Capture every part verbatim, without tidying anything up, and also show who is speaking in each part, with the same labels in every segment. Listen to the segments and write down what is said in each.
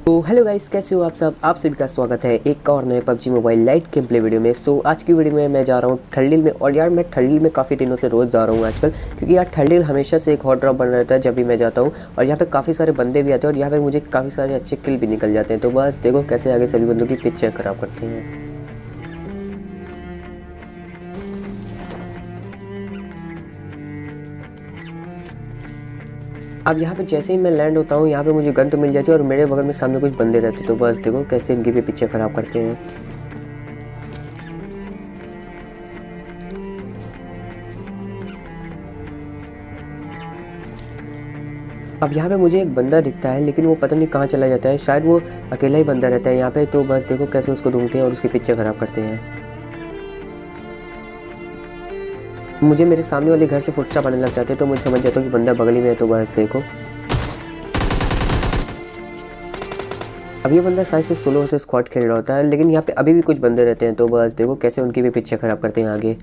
Speaker 1: तो hello guys, कैसे हो आप सब। आप सभी का स्वागत है एक और नए PUBG mobile lite game play video में। सो आज की वीडियो में मैं जा रहा हूँ थर्डील में। और यार मैं थर्डील में काफ़ी दिनों से रोज़ जा रहा हूँ आजकल, क्योंकि यार थर्डील हमेशा से एक हॉट ड्रॉप बन रहता है जब भी मैं जाता हूँ। और यहाँ पे काफ़ी सारे बंदे भी आते हैं और यहाँ पे मुझे काफ़ी सारे अच्छे किल भी निकल जाते हैं। तो बस देखो कैसे आगे सभी बंदों की पिक्चर ख़राब करते हैं। अब यहाँ पे जैसे ही मैं लैंड होता हूँ यहाँ पे मुझे गन तो मिल जाती है और मेरे बगल में सामने कुछ बंदे रहते हैं। तो बस देखो कैसे इनकी भी पिक्चर ख़राब करते हैं। अब यहाँ पे मुझे एक बंदा दिखता है, लेकिन वो पता नहीं कहाँ चला जाता है। शायद वो अकेला ही बंदा रहता है यहाँ पे। तो बस देखो कैसे उसको ढूंढते हैं और उसकी पिक्चर ख़राब करते हैं। मुझे मेरे सामने वाले घर से फुटस्टेप आने लग जाते हैं, तो मुझे समझ जाता हूँ कि बंदा बगल ही में है। तो बस देखो अब ये बंदा शायद से सोलो से स्क्वाड खेल रहा होता है, लेकिन यहाँ पे अभी भी कुछ बंदे रहते हैं। तो बस देखो कैसे उनकी भी पिक्चर ख़राब करते हैं आगे।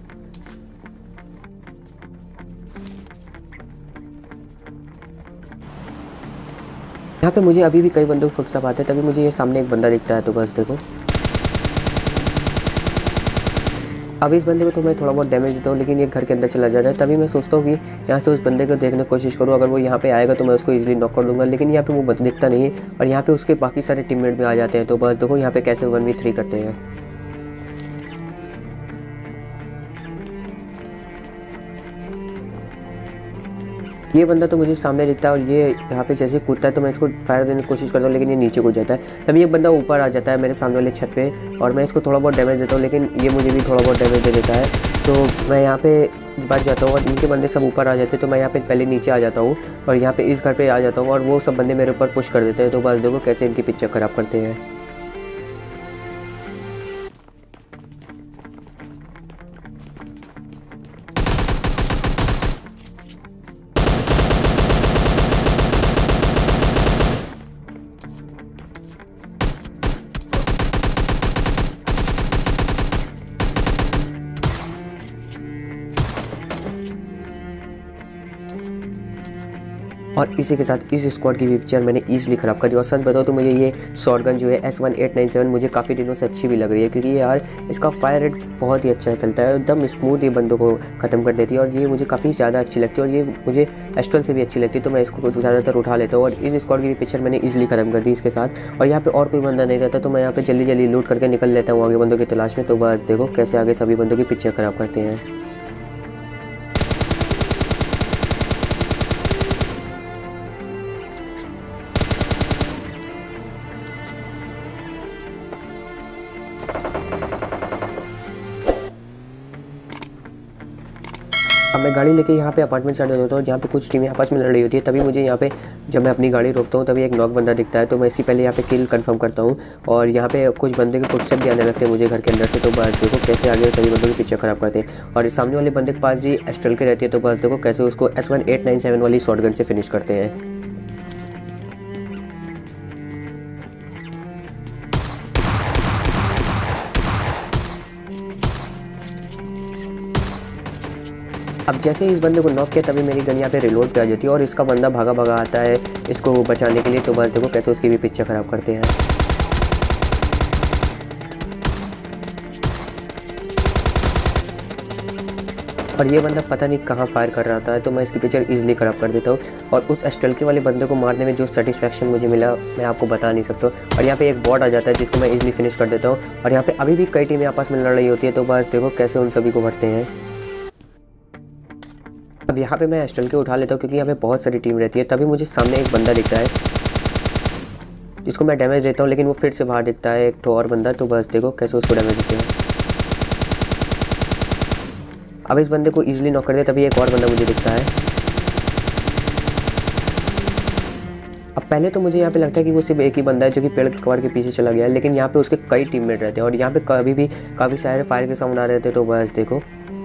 Speaker 1: यहाँ पे मुझे अभी भी कई बंदों को फुटस्टेप आते हैं, तभी मुझे ये सामने एक बंदा दिखता है। तो बस देखो अब इस बंदे को तो मैं थोड़ा बहुत डैमेज देता हूँ, लेकिन ये घर के अंदर चला जाता है। तभी मैं सोचता हूँ कि यहाँ से उस बंदे को देखने की कोशिश करूँ। अगर वो यहाँ पे आएगा तो मैं उसको इजीली नॉक कर दूँगा, लेकिन यहाँ पे वो दिखता नहीं है और यहाँ पे उसके बाकी सारे टीममेट भी आ जाते हैं। तो बस देखो यहाँ पे कैसे वन वी थ्री करते हैं। ये बंदा तो मुझे सामने दिखता है और ये यहाँ पे जैसे कूदता है तो मैं इसको फायर देने की कोशिश करता हूँ, लेकिन ये नीचे कूद जाता है। तभी एक बंदा ऊपर आ जाता है मेरे सामने वाले छत पे और मैं इसको थोड़ा बहुत डैमेज देता हूँ, लेकिन ये मुझे भी थोड़ा बहुत डैमेज दे देता है। तो मैं यहाँ पे बच जाता हूँ और इनके बंदे सब ऊपर आ जाते हैं। तो मैं यहाँ पे पहले नीचे आ जाता हूँ और यहाँ पे इस घर पे आ जाता हूँ और वो सब बंदे मेरे ऊपर पुश कर देते हैं। तो बस देखो कैसे इनकी पिक्चर ख़राब करते हैं। और इसी के साथ इस स्क्वाड की भी पिक्चर मैंने ईजिली ख़राब कर दी। और सच बताओ तो मुझे ये शॉटगन जो है S one eight nine seven मुझे काफ़ी दिनों से अच्छी भी लग रही है, क्योंकि यार इसका फायर रेट बहुत ही अच्छा चलता है। एकदम स्मूथ ये बंदों को ख़त्म कर देती है और ये मुझे काफ़ी ज़्यादा अच्छी लगती है और ये मुझे एस्ट्रल से भी अच्छी लगती है। तो मैं इसको ज़्यादातर उठा लेता हूँ और इस स्क्वाड की भी पिक्चर मैंने ईजिली ख़त्म कर दी इसके साथ। और यहाँ पर और कोई बंदा नहीं रहता, तो मैं यहाँ पर जल्दी जल्दी लूट करके निकल लेता हूँ आगे बंदों की तलाश में। तो बस देखो कैसे आगे सभी बंदों की पिक्चर ख़राब करते हैं। अब मैं गाड़ी लेके यहाँ पे अपार्टमेंट स्टार्ट हो जाता हूँ, जहाँ पे कुछ टीमें आपस में लड़ रही होती है। तभी मुझे यहाँ पे जब मैं अपनी गाड़ी रोकता हूँ तभी एक नॉक बंदा दिखता है। तो मैं इसकी पहले यहाँ पे किल कंफर्म करता हूँ और यहाँ पे कुछ बंदे के फुटस्टेप भी आने लगते हैं मुझे घर के अंदर से। तो बस देखो कैसे आगे सभी बंदों की पिक्चर ख़राब करते हैं। और सामने वाले बंदे के पास भी एस्ट्रल के रहती है। तो बस देखो कैसे उसको S one eight nine seven वाली शॉटगन से फिनिश करते हैं। अब जैसे ही इस बंदे को नॉक किया तभी मेरी गन यहाँ पे रिलोड पे आ जाती है और इसका बंदा भागा भागा आता है इसको बचाने के लिए। तो बस देखो कैसे उसकी भी पिक्चर ख़राब करते हैं। और ये बंदा पता नहीं कहाँ फायर कर रहा था, तो मैं इसकी पिक्चर इजीली ख़राब कर देता हूँ। और उस एस्ट्रल के वाले बंदे को मारने में जो सेटिस्फैक्शन मुझे मिला मैं आपको बता नहीं सकता। और यहाँ पे एक बॉट आ जाता है जिसको मैं इजीली फिनिश कर देता हूँ। और यहाँ पे अभी भी कई टीमें आपस में लड़ रही होती है। तो बस देखो कैसे उन सभी को भरते हैं। अब यहाँ पे मैं एस्ट्रल के उठा लेता हूँ क्योंकि यहाँ पे बहुत सारी टीम रहती है। तभी मुझे सामने एक बंदा दिखता है जिसको मैं डैमेज देता हूँ, लेकिन वो फिर से बाहर दिखता है एक तो और बंदा। तो बस देखो कैसे उसको डैमेज देते हैं। अब इस बंदे को इजीली नॉक कर दिया, तभी एक और बंदा मुझे दिखता है। अब पहले तो मुझे यहाँ पे लगता है कि वो सिर्फ एक ही बंदा है जो कि पेड़ के कवर के पीछे चला गया है, लेकिन यहाँ पे उसके कई टीममेट रहते हैं और यहाँ पे कभी भी काफ़ी सारे फायर के साउंड आ रहे थे। तो बस देखो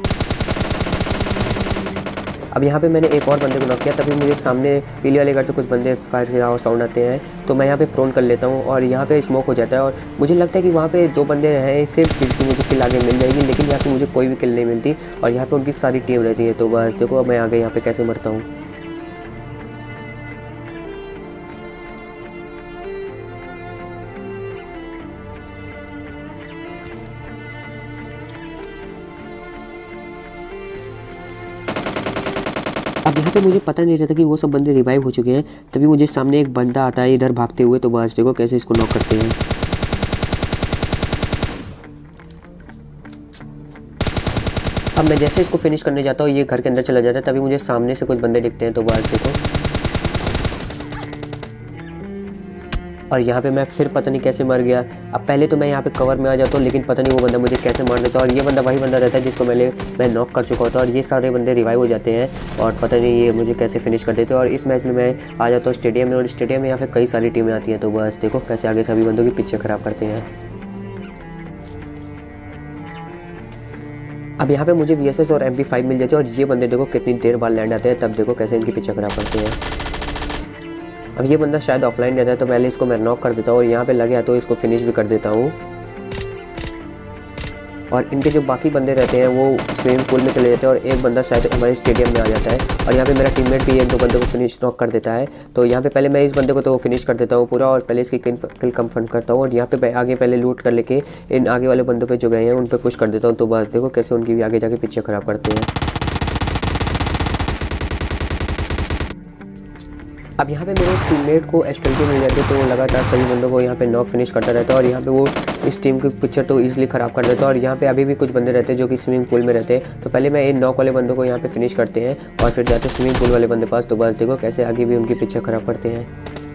Speaker 1: अब यहाँ पे मैंने एक और बंदे को नॉक किया, तभी मुझे सामने पीले वाले घर से कुछ बंदे फायर के साउंड आते हैं। तो मैं यहाँ पे प्रोन कर लेता हूँ और यहाँ पे स्मोक हो जाता है और मुझे लगता है कि वहाँ पे दो बंदे हैं सिर्फ जिनकी मुझे किल आगे मिल जाएगी, लेकिन यहाँ पे मुझे कोई भी किल नहीं मिलती और यहाँ पे उनकी सारी टीम रहती है। तो बस देखो मैं आगे यहाँ पे कैसे मरता हूँ। अब यहाँ पे मुझे पता नहीं रहता कि वो सब बंदे रिवाइव हो चुके हैं। तभी मुझे सामने एक बंदा आता है इधर भागते हुए, तो बस देखो कैसे इसको नॉक करते हैं। अब मैं जैसे इसको फिनिश करने जाता हूँ ये घर के अंदर चला जाता है, तभी मुझे सामने से कुछ बंदे दिखते हैं, तो बस देखो। और यहाँ पे मैं फिर पता नहीं कैसे मर गया। अब पहले तो मैं यहाँ पे कवर में आ जाता हूँ, लेकिन पता नहीं वो बंदा मुझे कैसे मार देता है। और ये बंदा वही बंदा रहता है जिसको मैंने मैं नॉक कर चुका होता है, और ये सारे बंदे रिवाइव हो जाते हैं और पता नहीं ये मुझे कैसे फिनिश कर देते हैं। और इस मैच में मैं आ जाता हूँ स्टेडियम में, और स्टेडियम में यहाँ पे कई सारी टीमें आती हैं, तो बस देखो कैसे आगे सभी बंदों की पिक्चर ख़राब करते हैं। अब यहाँ पे मुझे वी एस एस और एम पी फाइव मिल जाते हैं, और ये बंदे देखो कितनी देर बाद लैंड आते हैं, तब देखो कैसे इनकी पिक्चर ख़राब करते हैं। अब ये बंदा शायद ऑफलाइन रहता है, तो पहले इसको मैं नॉक कर देता हूँ और यहाँ पे लगे तो इसको फिनिश भी कर देता हूँ। और इनके जो बाकी बंदे रहते हैं वो स्विमिंग पूल में चले जाते हैं, और एक बंदा शायद हमारे स्टेडियम में आ जाता है, और यहाँ पे मेरा टीममेट भी एक दो बंदे को फिनिश नॉक कर देता है। तो यहाँ पे पहले मैं इस बंदे को तो फिनिश कर देता हूँ पूरा, और पहले इसकी किल कंफर्म करता हूँ, और यहाँ पे आगे पहले लूट कर लेके इन आगे वाले बंदों पे जो गए हैं उन पे पुश कर देता हूँ। तो बस देखो कैसे उनकी भी आगे जाके पिक्चर ख़राब करते हैं। अब यहाँ पे मेरे टीममेट को एस्ट्रेल्टी मिल जाती है, तो वो लगातार सभी बंदों को यहाँ पे नॉक फिनिश करता रहता है, और यहाँ पे वो इस टीम की पिक्चर तो ईजिली ख़राब कर देता है। और यहाँ पे अभी भी कुछ बंदे रहते हैं जो कि स्विमिंग पूल में रहते हैं, तो पहले मैं इन नॉक वाले बंदों को यहाँ पे फिनिश करते हैं और फिर जाते हैं स्विमिंग पूल वाले बंदे पास। तो बस देखो कैसे आगे भी उनकी पिक्चर ख़राब करते हैं।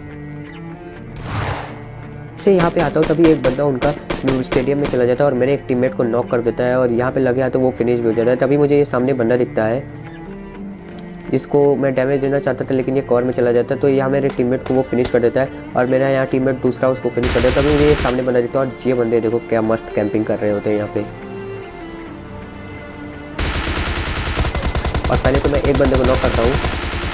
Speaker 1: से यहाँ पे आता हूँ तभी एक बंदा उनका स्टेडियम में चला जाता है और मेरे एक टीममेट को नॉक कर देता है, और यहाँ पे लगे तो वो फिनिश भी हो जाता है। तभी मुझे ये सामने बंदा दिखता है जिसको मैं डैमेज देना चाहता था, लेकिन ये कवर में चला जाता है, तो यहाँ मेरे टीममेट को वो फिनिश कर देता है, और मेरा यहाँ टीममेट दूसरा उसको फिनिश कर देता है। तभी मुझे ये सामने बंदा दिखता है, और ये बंदे देखो क्या मस्त कैंपिंग कर रहे होते हैं यहाँ पे। और पहले तो मैं एक बंदे को नॉक करता हूँ,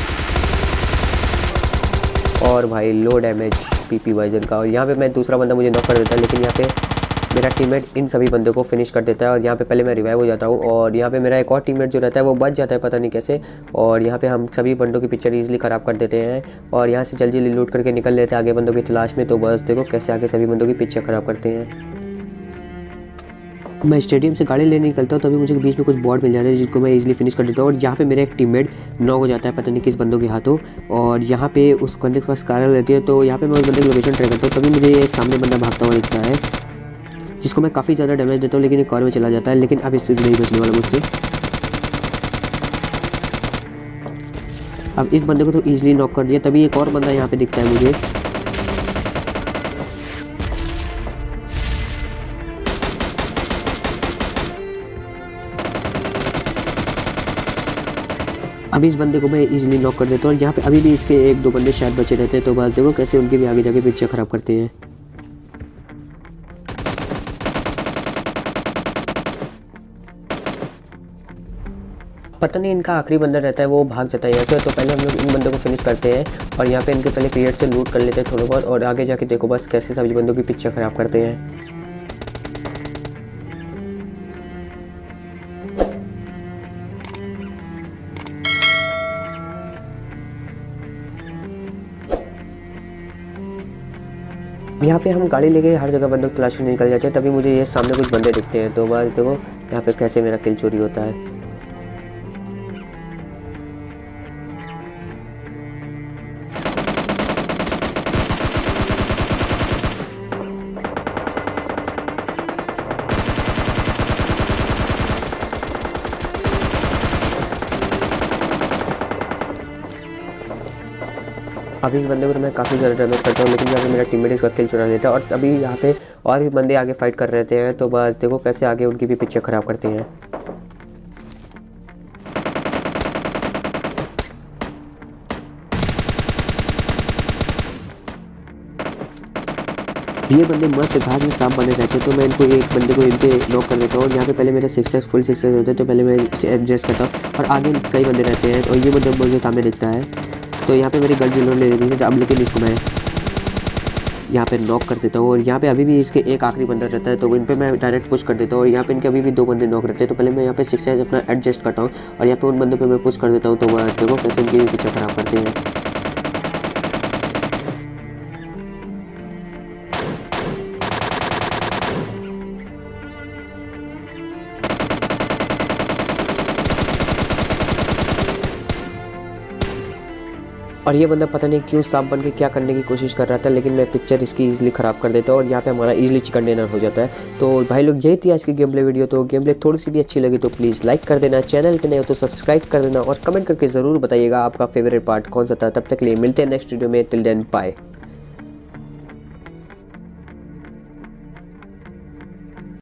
Speaker 1: और भाई लो डैमेज पीपी वाइजन का, और यहाँ पे मैं दूसरा बंदा मुझे नॉक कर देता है, लेकिन यहाँ पे मेरा टीममेट इन सभी बंदों को फिनिश कर देता है। और यहाँ पे पहले मैं रिवाइव हो जाता हूँ, और यहाँ पे मेरा एक और टीममेट जो रहता है वो बच जाता है पता नहीं कैसे, और यहाँ पे हम सभी बंदों की पिक्चर ईजिली ख़राब कर देते हैं, और यहाँ से जल्दी जल्दी लूट करके निकल लेते हैं आगे बंदों की तलाश में। तो बस देखो कैसे आगे सभी बंदों की पिक्चर ख़राब करते हैं। मैं स्टेडियम से गाड़ी लेने निकलता हूँ, तभी मुझे बीच में कुछ बॉट मिल जाते हैं जिनको मैं इजीली फिनिश कर देता हूँ, और यहाँ पे मेरा एक टीममेट नॉक हो जाता है पता नहीं किस बंदों के हाथों, और यहाँ पे उस बंदे के पास कार रहती है। तो यहाँ पे मैं उस बंदे की लोकेशन ट्राई करता हूँ, तभी मुझे ये सामने बंदा भागता हुआ दिखता है जिसको मैं काफ़ी ज़्यादा डैमेज देता हूँ, लेकिन एक कार में चला जाता है, लेकिन अब इससे नहीं बचने वाला मुझसे। अब इस बंदे को तो ईजिली नॉक कर दिया, तभी एक और बंदा यहाँ पे दिखता है मुझे, अभी इस बंदे को मैं इजीली नॉक कर देता हूँ, और यहाँ पे अभी भी इसके एक दो बंदे शायद बचे रहते हैं। तो बस देखो कैसे उनके भी आगे जाके पिक्चर ख़राब करते हैं। पता नहीं इनका आखिरी बंदा रहता है वो भाग जाता है यहाँ से, तो पहले हम लोग इन बंदों को फिनिश करते हैं, और यहाँ पे इनके पहले क्रिएट से लूट कर लेते हैं थोड़ा बहुत, और आगे जाके देखो बस कैसे सभी बंदों की पिक्चर ख़राब करते हैं। यहाँ पे हम गाड़ी लेके हर जगह बंदूक तलाश करने निकल जाते हैं, तभी मुझे ये सामने कुछ बंदे दिखते हैं। तो बस देखो यहाँ पे कैसे मेरा किल चोरी होता है। अभी इस बंदे को तो मैं काफ़ी ज़्यादा डैमेज करता हूँ, लेकिन यहाँ पे मेरा टीममेट इसका किल चुरा लेता है, और तभी यहाँ पे और भी बंदे आगे फाइट कर रहे हैं। तो बस देखो कैसे आगे उनकी भी पिक्चर ख़राब करते हैं। ये बंदे मस्त घास में सांप बने रहते हैं, तो मैं इनको एक बंदे को इनके लॉक कर देता हूँ, और यहाँ पे पहले मेरे सिक्सर फुल सिक्सर होते हैं, तो पहले मैं इसे एडजस्ट करता हूँ, और आगे कई बंदे रहते हैं, और ये बंदा मुझे सामने दिखता है, तो यहाँ पे मेरी गन रिलोड ले लेनी है। अब लेकिन इसको मैं यहाँ पे नॉक कर देता हूँ, और यहाँ पे अभी भी इसके एक आखिरी बंदा रहता है, तो इन पे मैं डायरेक्ट पुश कर देता हूँ, और यहाँ पे इनके अभी भी दो बंदे नॉक रहते हैं, तो पहले मैं यहाँ पे सिक्स अपना एडजस्ट करता हूँ, और यहाँ पे उन बंदों पे मैं पुश कर देता हूँ। तो वह देखो कैसे इनकी पिक्चर ख़राब करते हैं। और ये बंदा पता नहीं क्यों सांप बन के क्या करने की कोशिश कर रहा था, लेकिन मैं पिक्चर इसकी ईजिली ख़राब कर देता हूँ और यहाँ पे हमारा ईजिली चिकन डिनर हो जाता है। तो भाई लोग यही थी आज की गेम प्ले वीडियो। तो गेम प्ले थोड़ी सी भी अच्छी लगी तो प्लीज़ लाइक कर देना, चैनल पे नए हो तो सब्सक्राइब कर देना और कमेंट करके ज़रूर बताइएगा आपका फेवरेट पार्ट कौन सा था। तब तक के लिए मिलते हैं नेक्स्ट वीडियो में। Till then bye.